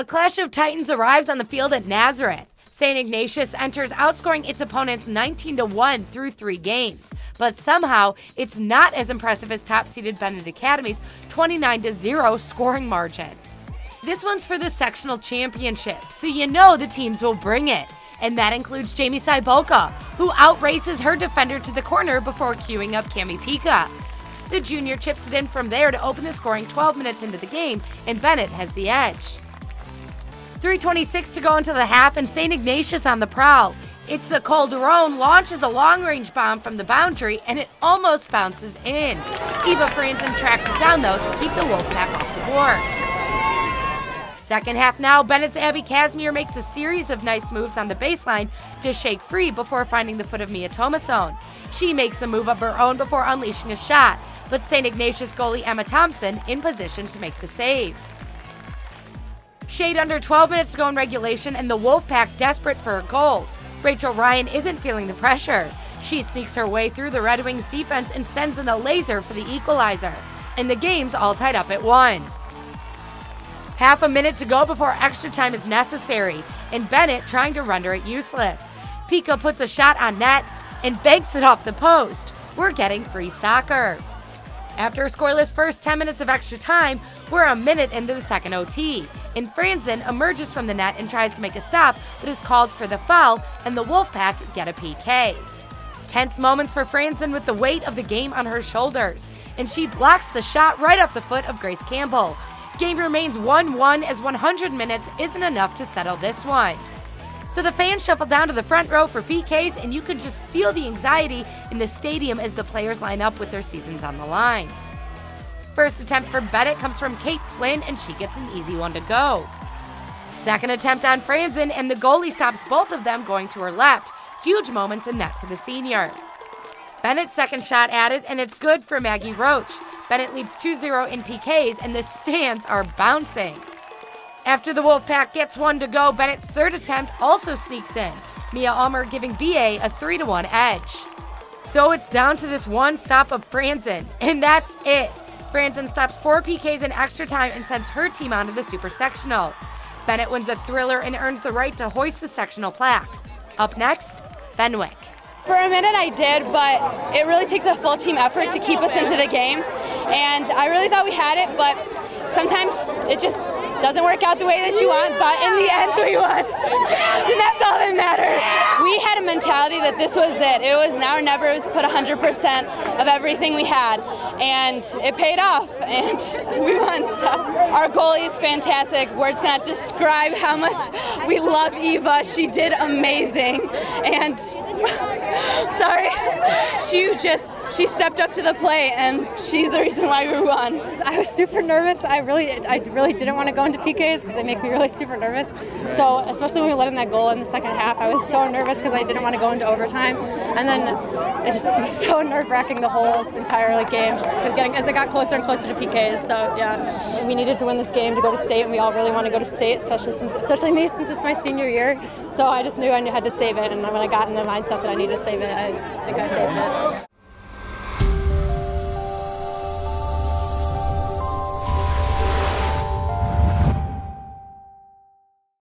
A clash of titans arrives on the field at Nazareth. St. Ignatius enters outscoring its opponents 19-1 through 3 games, but somehow it's not as impressive as top-seeded Benet Academy's 29-0 scoring margin. This one's for the sectional championship, so you know the teams will bring it, and that includes Jaimee Cibulka, who outraces her defender to the corner before queuing up Cami Pika. The junior chips it in from there to open the scoring 12 minutes into the game, and Benet has the edge. 3:26 to go into the half, and St. Ignatius on the prowl. Itzel Calderon launches a long-range bomb from the boundary, and it almost bounces in. Eva Frantzen tracks it down, though, to keep the Wolfpack off the board. Second half now, Benet's Eva Frantzen makes a series of nice moves on the baseline to shake free before finding the foot of Mia Thomasson. She makes a move of her own before unleashing a shot, but St. Ignatius goalie Emma Thompson in position to make the save. Shade under 12 minutes to go in regulation, and the Wolfpack desperate for a goal. Rachel Ryan isn't feeling the pressure. She sneaks her way through the Red Wings defense and sends in a laser for the equalizer. And the game's all tied up at 1. Half a minute to go before extra time is necessary, and Benet trying to render it useless. Pika puts a shot on net and banks it off the post. We're getting free soccer. After a scoreless first 10 minutes of extra time, we're a minute into the second OT, and Frantzen emerges from the net and tries to make a stop, but is called for the foul, and the Wolfpack get a PK. Tense moments for Frantzen with the weight of the game on her shoulders, and she blocks the shot right off the foot of Grace Campbell. Game remains 1-1 as 100 minutes isn't enough to settle this one. So the fans shuffle down to the front row for PKs, and you could just feel the anxiety in the stadium as the players line up with their seasons on the line. First attempt for Benet comes from Kate Flynn, and she gets an easy one to go. Second attempt on Frantzen, and the goalie stops both of them going to her left. Huge moments in net for the senior. Benet's second shot added, and it's good for Maggie Roach. Benet leads 2-0 in PKs, and the stands are bouncing. After the Wolfpack gets one to go, Benet's third attempt also sneaks in, Mia Ulmer giving BA a 3-1 edge. So it's down to this one stop of Frantzen, and that's it. Frantzen stops 4 PKs in extra time and sends her team onto the Super-Sectional. Benet wins a thriller and earns the right to hoist the sectional plaque. Up next, Fenwick. For a minute I did, but it really takes a full team effort to keep us into the game. And I really thought we had it, but sometimes it just doesn't work out the way that you want, but in the end we won. And that's all that matters. We had a mentality that this was it. It was now or never. It was put 100% of everything we had, and it paid off, and we won. So our goalie is fantastic. Words cannot describe how much we love Eva. She did amazing, and sorry, she stepped up to the plate, and she's the reason why we won. I was super nervous. I really didn't want to go into PKs because they make me really super nervous. So especially when we let in that goal in the second half, I was so nervous because I didn't want to go into overtime. And then it was so nerve-wracking the whole entire game, just getting as it got closer and closer to PKs. So yeah, we needed to win this game to go to state, and we all really want to go to state, especially me since it's my senior year. So I just knew I had to save it, and when I got in the mindset that I needed to save it, I think I saved it.